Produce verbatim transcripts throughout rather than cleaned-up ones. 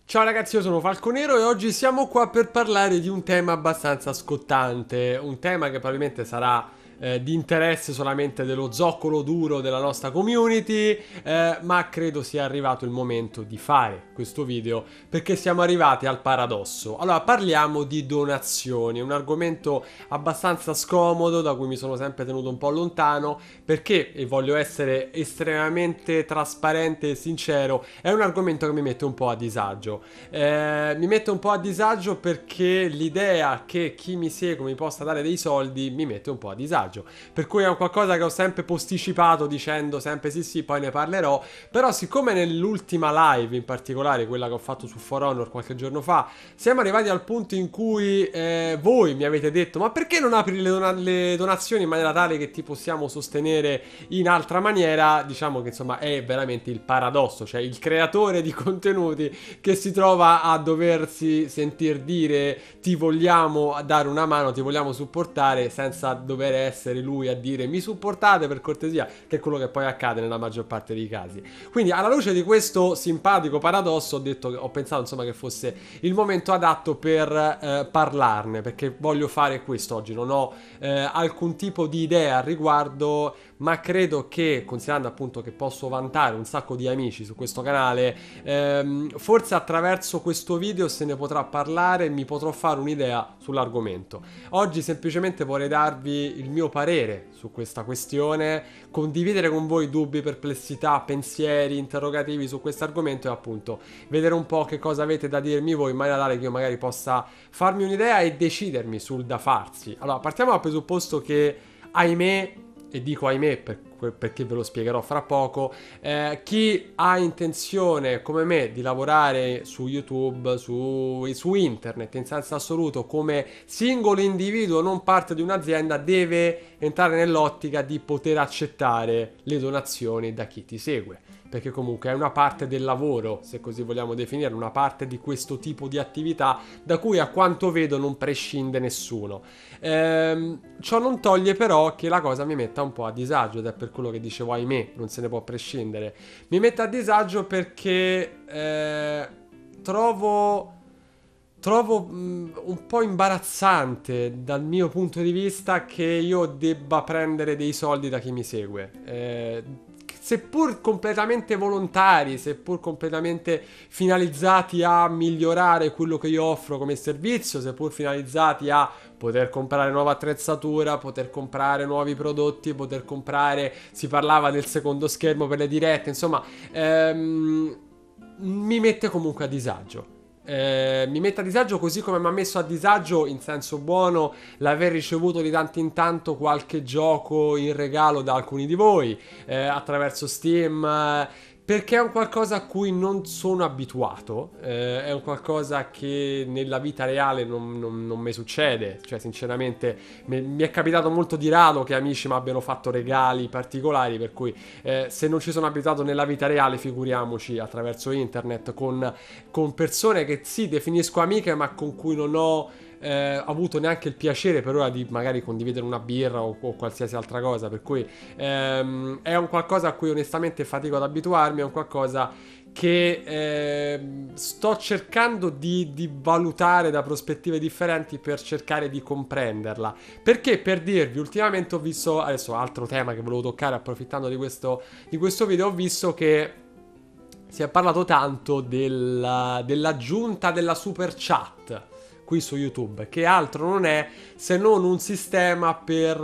Ciao ragazzi, io sono Falconero e oggi siamo qua per parlare di un tema abbastanza scottante, un tema che probabilmente sarà eh, di interesse solamente dello zoccolo duro della nostra community, eh, ma credo sia arrivato il momento di fare questo video perché siamo arrivati al paradosso. Allora, parliamo di donazioni, un argomento abbastanza scomodo da cui mi sono sempre tenuto un po' lontano perché, e voglio essere estremamente trasparente e sincero, è un argomento che mi mette un po' a disagio. Eh, mi mette un po' a disagio perché l'idea che chi mi segue mi possa dare dei soldi mi mette un po' a disagio. Per cui è un qualcosa che ho sempre posticipato dicendo sempre sì sì, poi ne parlerò. Però siccome nell'ultima live, in particolare quella che ho fatto su For Honor qualche giorno fa, siamo arrivati al punto in cui eh, voi mi avete detto: ma perché non apri le, dona- le donazioni in maniera tale che ti possiamo sostenere in altra maniera? Diciamo che insomma è veramente il paradosso, cioè il creatore di contenuti che si trova a doversi sentir dire ti vogliamo dare una mano, ti vogliamo supportare, senza dover essere lui a dire mi supportate per cortesia, che è quello che poi accade nella maggior parte dei casi. Quindi alla luce di questo simpatico paradosso ho detto, ho pensato insomma che fosse il momento adatto per eh, parlarne, perché voglio fare questo oggi. Non ho eh, alcun tipo di idea al riguardo, ma credo che, considerando appunto che posso vantare un sacco di amici su questo canale, ehm, forse attraverso questo video se ne potrà parlare e mi potrò fare un'idea sull'argomento. Oggi semplicemente vorrei darvi il mio parere su questa questione, condividere con voi dubbi, perplessità, pensieri, interrogativi su questo argomento e appunto vedere un po' che cosa avete da dirmi voi in maniera tale che io magari possa farmi un'idea e decidermi sul da farsi. Allora, partiamo dal presupposto che, ahimè, e dico ahimè per, perché ve lo spiegherò fra poco, eh, chi ha intenzione come me di lavorare su YouTube, su, su internet in senso assoluto come singolo individuo, non parte di un'azienda, deve entrare nell'ottica di poter accettare le donazioni da chi ti segue, perché comunque è una parte del lavoro, se così vogliamo definire, una parte di questo tipo di attività da cui a quanto vedo non prescinde nessuno. Ehm, ciò non toglie però che la cosa mi metta un po' a disagio, ed è per quello che dicevo ahimè, non se ne può prescindere. Mi mette a disagio perché eh, trovo... Trovo mh, un po' imbarazzante dal mio punto di vista che io debba prendere dei soldi da chi mi segue. Eh, seppur completamente volontari, seppur completamente finalizzati a migliorare quello che io offro come servizio, seppur finalizzati a poter comprare nuova attrezzatura, poter comprare nuovi prodotti, poter comprare, si parlava del secondo schermo per le dirette, insomma, ehm, mi mette comunque a disagio. Eh, mi mette a disagio così come mi ha messo a disagio in senso buono l'aver ricevuto di tanto in tanto qualche gioco in regalo da alcuni di voi eh, attraverso Steam, eh, perché è un qualcosa a cui non sono abituato, eh, è un qualcosa che nella vita reale non, non, non mi succede, cioè sinceramente mi, mi è capitato molto di rado che amici mi abbiano fatto regali particolari, per cui eh, se non ci sono abituato nella vita reale, figuriamoci attraverso internet con, con persone che sì definisco amiche ma con cui non ho eh, avuto neanche il piacere per ora di magari condividere una birra o, o qualsiasi altra cosa, per cui ehm, è un qualcosa a cui onestamente fatico ad abituarmi, è un qualcosa che eh, sto cercando di, di valutare da prospettive differenti per cercare di comprenderla, perché per dirvi ultimamente ho visto, adesso altro tema che volevo toccare approfittando di questo, di questo video, ho visto che si è parlato tanto della, dell'aggiunta della super chat qui su YouTube, che altro non è se non un sistema per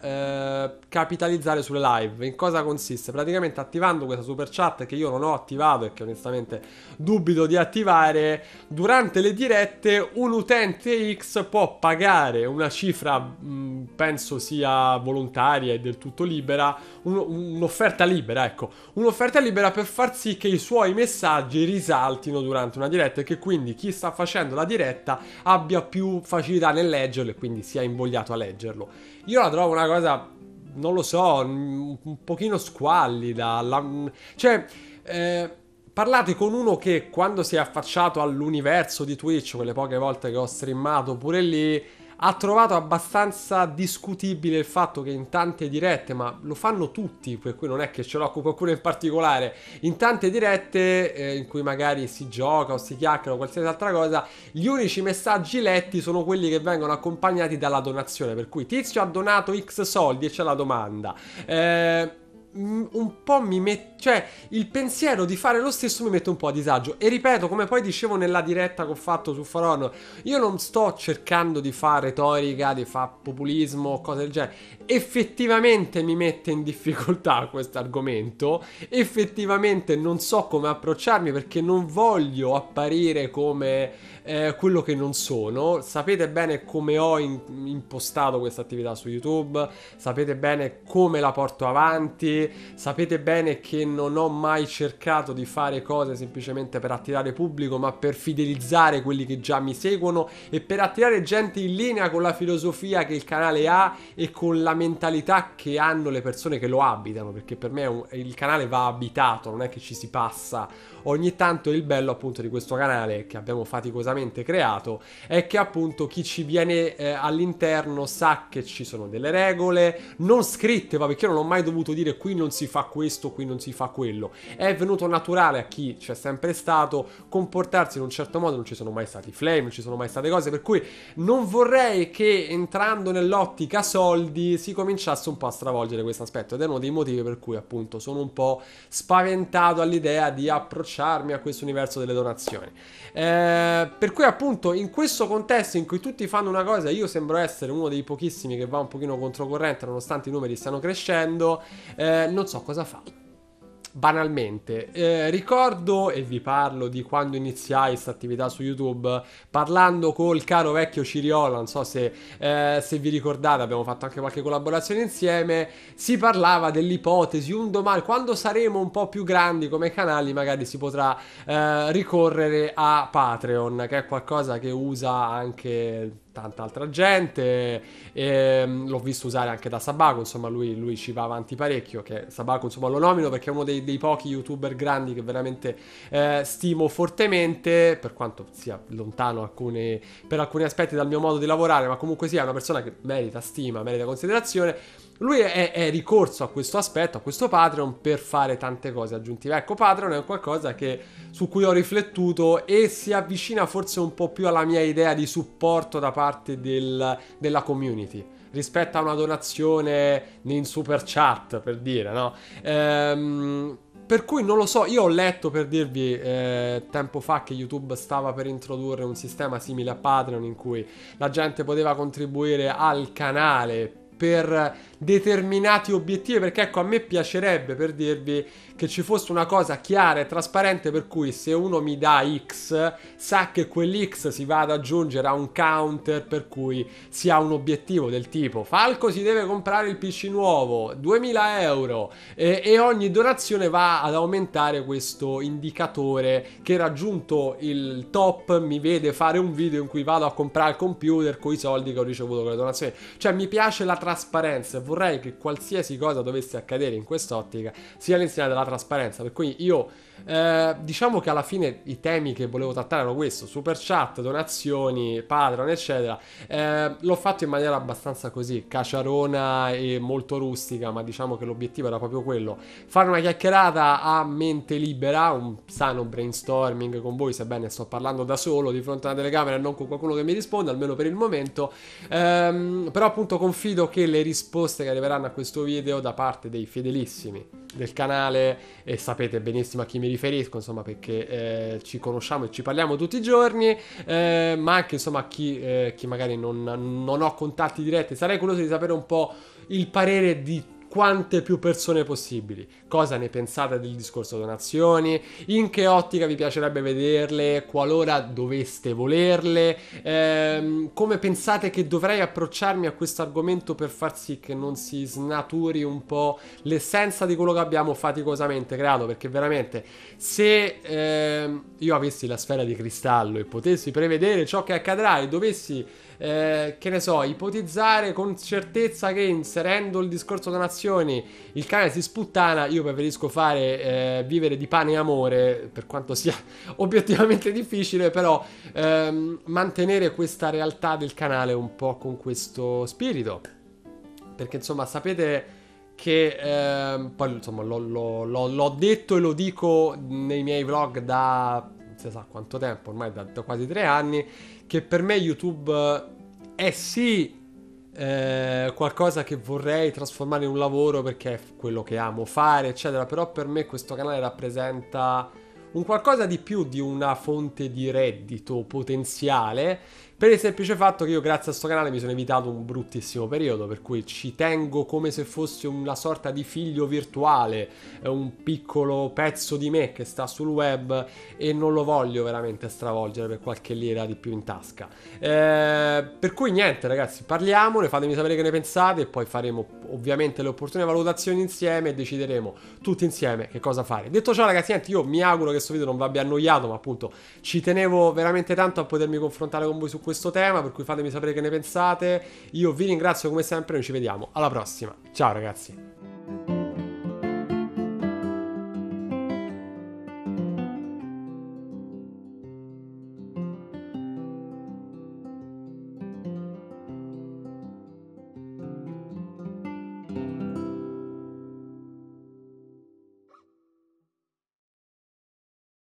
eh, capitalizzare sulle live. In cosa consiste? Praticamente attivando questa super chat, che io non ho attivato e che onestamente dubito di attivare, durante le dirette un utente X può pagare una cifra, mh, penso sia volontaria e del tutto libera, un, un'offerta libera, ecco, un'offerta libera per far sì che i suoi messaggi risaltino durante una diretta e che quindi chi sta facendo la diretta abbia più facilità nel leggerlo e quindi sia invogliato a leggerlo. Io la trovo una cosa, non lo so, un, un pochino squallida. La, cioè, eh, parlate con uno che quando si è affacciato all'universo di Twitch, quelle poche volte che ho streamato pure lì, ha trovato abbastanza discutibile il fatto che in tante dirette, ma lo fanno tutti, per cui non è che ce l'ho con qualcuno in particolare, in tante dirette eh, in cui magari si gioca o si chiacchiera o qualsiasi altra cosa, gli unici messaggi letti sono quelli che vengono accompagnati dalla donazione, per cui Tizio ha donato X soldi e c'è la domanda. Eh, un po' mi mette, cioè il pensiero di fare lo stesso mi mette un po' a disagio. E ripeto, come poi dicevo nella diretta che ho fatto su Faron, io non sto cercando di fare retorica, di fare populismo, cose del genere. Effettivamente mi mette in difficoltà questo argomento, effettivamente non so come approcciarmi, perché non voglio apparire come eh, quello che non sono. Sapete bene come ho in- impostato questa attività su YouTube, sapete bene come la porto avanti, sapete bene che non ho mai cercato di fare cose semplicemente per attirare pubblico, ma per fidelizzare quelli che già mi seguono e per attirare gente in linea con la filosofia che il canale ha e con la mentalità che hanno le persone che lo abitano, perché per me un, il canale va abitato, non è che ci si passa ogni tanto. Il bello appunto di questo canale, che abbiamo faticosamente creato, è che appunto chi ci viene eh, all'interno sa che ci sono delle regole non scritte, va, perché io non ho mai dovuto dire qui non si fa questo, qui non si fa quello. È venuto naturale a chi c'è sempre stato comportarsi in un certo modo, non ci sono mai stati flame, non ci sono mai state cose, per cui non vorrei che entrando nell'ottica soldi si cominciasse un po' a stravolgere questo aspetto, ed è uno dei motivi per cui appunto sono un po' spaventato all'idea di approcciarmi a questo universo delle donazioni. Eh, per cui appunto in questo contesto in cui tutti fanno una cosa, io sembro essere uno dei pochissimi che va un pochino controcorrente nonostante i numeri stiano crescendo. Eh, non so cosa fare. Banalmente, eh, ricordo e vi parlo di quando iniziai questa attività su YouTube, parlando col caro vecchio Ciriola, non so se, eh, se vi ricordate, abbiamo fatto anche qualche collaborazione insieme, si parlava dell'ipotesi un domani, quando saremo un po' più grandi come canali, magari si potrà eh, ricorrere a Patreon, che è qualcosa che usa anche tanta altra gente, e, um, l'ho visto usare anche da Sabaku, insomma lui, lui ci va avanti parecchio, che Sabaku insomma lo nomino perché è uno dei, dei pochi youtuber grandi che veramente eh, stimo fortemente, per quanto sia lontano alcune, per alcuni aspetti dal mio modo di lavorare, ma comunque sia una persona che merita stima, merita considerazione. Lui è, è ricorso a questo aspetto, a questo Patreon, per fare tante cose aggiuntive. Ecco, Patreon è qualcosa che, su cui ho riflettuto e si avvicina forse un po' più alla mia idea di supporto da parte del, della community rispetto a una donazione in super chat, per dire, no? Ehm... Per cui non lo so, io ho letto, per dirvi, eh, tempo fa che YouTube stava per introdurre un sistema simile a Patreon in cui la gente poteva contribuire al canale per determinati obiettivi, perché ecco, a me piacerebbe, per dirvi, che ci fosse una cosa chiara e trasparente per cui se uno mi dà X sa che quell'X si va ad aggiungere a un counter, per cui si ha un obiettivo del tipo Falco si deve comprare il P C nuovo, duemila euro, e, e ogni donazione va ad aumentare questo indicatore che, raggiunto il top, mi vede fare un video in cui vado a comprare il computer con i soldi che ho ricevuto con le donazioni. Cioè mi piace la trasparenza e vorrei che qualsiasi cosa dovesse accadere in quest'ottica sia l'insieme della trasparenza, per cui io eh, diciamo che alla fine i temi che volevo trattare erano questo: super chat, donazioni, Patreon eccetera. Eh, l'ho fatto in maniera abbastanza così caciarona e molto rustica, ma diciamo che l'obiettivo era proprio quello: fare una chiacchierata a mente libera, un sano brainstorming con voi, sebbene sto parlando da solo di fronte a una telecamera e non con qualcuno che mi risponde, almeno per il momento. Ehm, però appunto confido che le risposte che arriveranno a questo video da parte dei fedelissimi del canale, e sapete benissimo a chi mi riferisco, insomma, perché eh, ci conosciamo e ci parliamo tutti i giorni, eh, ma anche insomma a chi, eh, chi magari non, non ho contatti diretti, sarei curioso di sapere un po' il parere di quante più persone possibili. Cosa ne pensate del discorso donazioni? In che ottica vi piacerebbe vederle qualora doveste volerle? Ehm, come pensate che dovrei approcciarmi a questo argomento per far sì che non si snaturi un po' l'essenza di quello che abbiamo faticosamente creato? Perché veramente, se ehm, io avessi la sfera di cristallo e potessi prevedere ciò che accadrà e dovessi, eh, che ne so, ipotizzare con certezza che inserendo il discorso donazioni visualizzazioni, il canale si sputtana. Io preferisco fare eh, vivere di pane e amore, per quanto sia obiettivamente difficile, però ehm, mantenere questa realtà del canale un po' con questo spirito, perché insomma sapete che ehm, poi insomma l'ho, l'ho- l'ho- l'ho detto e lo dico nei miei vlog da non si sa quanto tempo, ormai da, da quasi tre anni, che per me YouTube è sì eh, qualcosa che vorrei trasformare in un lavoro perché è quello che amo fare, eccetera, però per me questo canale rappresenta un qualcosa di più di una fonte di reddito potenziale, per il semplice fatto che io grazie a questo canale mi sono evitato un bruttissimo periodo, per cui ci tengo come se fosse una sorta di figlio virtuale, un piccolo pezzo di me che sta sul web e non lo voglio veramente stravolgere per qualche lira di più in tasca. Eh, per cui niente ragazzi, parliamone, fatemi sapere che ne pensate e poi faremo ovviamente le opportune valutazioni insieme e decideremo tutti insieme che cosa fare. Detto ciò ragazzi, niente, io mi auguro che questo video non vi abbia annoiato, ma appunto ci tenevo veramente tanto a potermi confrontare con voi su questo tema, per cui fatemi sapere che ne pensate. Io vi ringrazio come sempre, noi ci vediamo alla prossima. Ciao ragazzi.